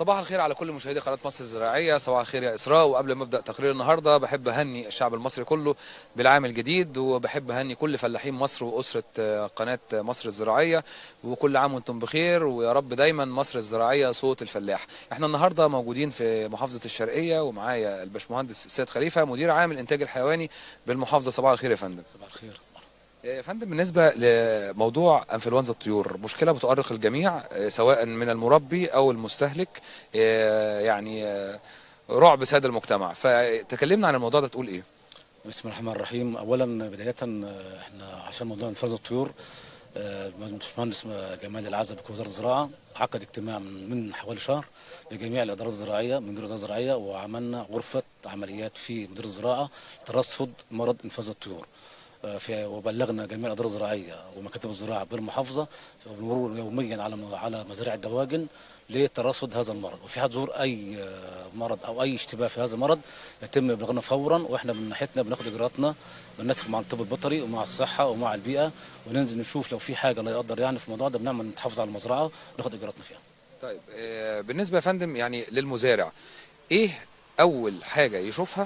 صباح الخير على كل مشاهدي قناة مصر الزراعية. صباح الخير يا إسراء. وقبل ما أبدأ تقرير النهاردة بحب أهني الشعب المصري كله بالعام الجديد، وبحب أهني كل فلاحين مصر وأسرة قناة مصر الزراعية، وكل عام وأنتم بخير، ويا رب دايما مصر الزراعية صوت الفلاح. احنا النهاردة موجودين في محافظة الشرقية، ومعايا الباشمهندس السيد خليفة مدير عام الإنتاج الحيواني بالمحافظة. صباح الخير يا فندم. صباح الخير يا فندم، بالنسبة لموضوع انفلونزا الطيور، مشكلة بتؤرق الجميع سواء من المربي أو المستهلك، يعني رعب ساد المجتمع. فتكلمنا عن الموضوع ده، تقول إيه؟ بسم الله الرحمن الرحيم. اولا بدايه احنا عشان موضوع انفلونزا الطيور، الباشمهندس جمال العزب وزاره الزراعه عقد اجتماع من حوالي شهر بجميع الادارات الزراعيه من مدير الاداره الزراعيه، وعملنا غرفه عمليات في مدير الزراعه ترصد مرض انفلونزا الطيور. وبلغنا جميع الاداره الزراعيه ومكاتب الزراعه بالمحافظه وبنمر يوميا على مزارع الدواجن لترصد هذا المرض، وفي حال ظهور اي مرض او اي اشتباه في هذا المرض يتم ابلاغنا فورا، واحنا من ناحيتنا بناخد اجراءاتنا بننسق مع الطب البيطري ومع الصحه ومع البيئه، وننزل نشوف لو في حاجه لا يقدر يعني في الموضوع ده بنعمل نتحافظ على المزرعه وناخد اجراءاتنا فيها. طيب، بالنسبة يا فندم يعني للمزارع، إيه أول حاجة يشوفها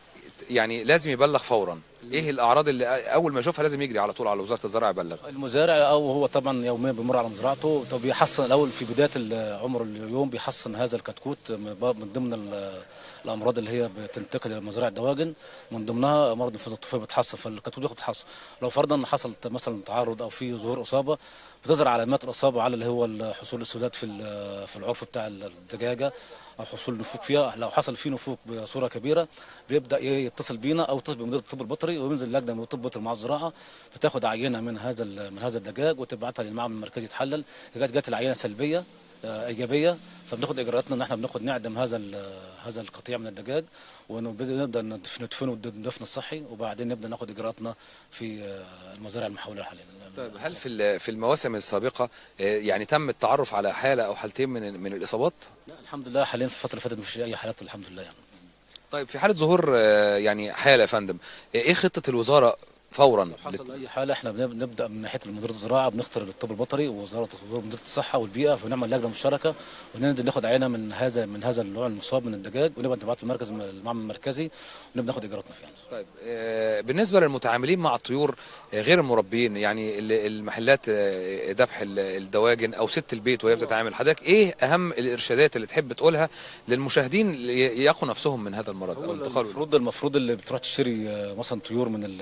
يعني لازم يبلغ فورا؟ ايه الاعراض اللي اول ما يشوفها لازم يجري على طول على وزاره الزراعه يبلغ؟ المزارع او هو طبعا يوميا بيمر على مزرعته، طب بيحصن الاول في بدايه عمر اليوم، بيحصن هذا الكتكوت من ضمن الامراض اللي هي بتنتقل الى مزارع الدواجن، من ضمنها مرض انفلونزا الطيور بيتحصن، فالكتكوت بياخد حصن. لو فرضا حصلت مثلا تعرض او في ظهور اصابه، بتظهر علامات الاصابه على اللي هو حصول السودات في العرف بتاع الدجاجه، او حصول نفوق فيها. لو حصل فيه نفوق بصوره كبيره بيبدا يتصل بينا او يتصل بمدير الطب البيطري، وينزل لجنه من الطب البيطري مع الزراعه بتاخد عينه من هذا الدجاج وتبعتها للمعمل المركزي يتحلل. اذا جت العينه سلبيه ايجابيه فبناخد اجراءاتنا ان احنا نعدم هذا القطيع من الدجاج، ونبدا ندفنه الدفن الصحي، وبعدين نبدا ناخد اجراءاتنا في المزارع المحوله حاليا. طيب، هل في المواسم السابقه يعني تم التعرف على حاله او حالتين من الاصابات؟ لا الحمد لله، حاليا في الفتره اللي فاتت مفيش اي حالات الحمد لله يعني. طيب، في حاله ظهور يعني حاله يا فندم، ايه خطه الوزاره فورا؟ لو حصل اي حاله احنا بنبدا من ناحيه مديريه الزراعه، بنختار الطب البيطري ووزاره مديريه الصحه والبيئه، فنعمل لجنه مشتركه وننزل ناخد عينه من هذا النوع المصاب من الدجاج، ونبقى نبعته المركز المعمل المركزي ونبدا ناخد اجراءاتنا فيها. طيب، بالنسبه للمتعاملين مع الطيور غير المربين، يعني المحلات ذبح الدواجن او ست البيت وهي بتتعامل، حضرتك ايه اهم الارشادات اللي تحب تقولها للمشاهدين يقوا نفسهم من هذا المرض او انتقاله؟ المفروض اللي بتروح تشتري مثلا طيور من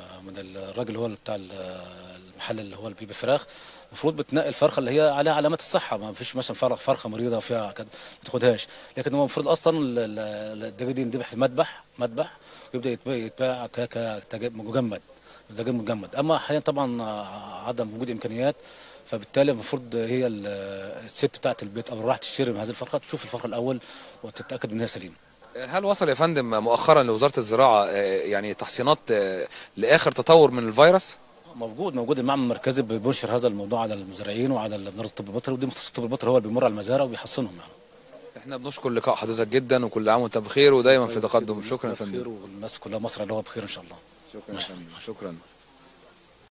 الراجل اللي هو بتاع المحل اللي هو اللي بيبيع فراخ، المفروض بتنقي الفرخه اللي هي عليها علامات الصحه، ما فيش مثلا فرخه مريضه فيها كده ما تاخدهاش، لكن هو المفروض اصلا الدجاج دي يندبح في مذبح ويبدا يتباع مجمد، دجاج مجمد. اما حاليا طبعا عدم وجود امكانيات، فبالتالي المفروض هي الست بتاعت البيت او راح تشتري من هذه الفرخه تشوف الفرخه الاول وتتاكد ان هي سليمه. هل وصل يا فندم مؤخرا لوزارة الزراعة يعني تحصينات لآخر تطور من الفيروس؟ موجود المعمل المركزي بينشر هذا الموضوع على المزارعين وعلى مدير الطب البيطري، ودي مختص الطب البيطري هو اللي بيمر على المزارع وبيحصنهم يعني. احنا بنشكر لقاء حضرتك جدا، وكل عام وانت بخير ودايما في تقدم. شكرا يا فندم. والناس كلها مصر اللي هو بخير ان شاء الله. شكرا يا فندم. شكرا.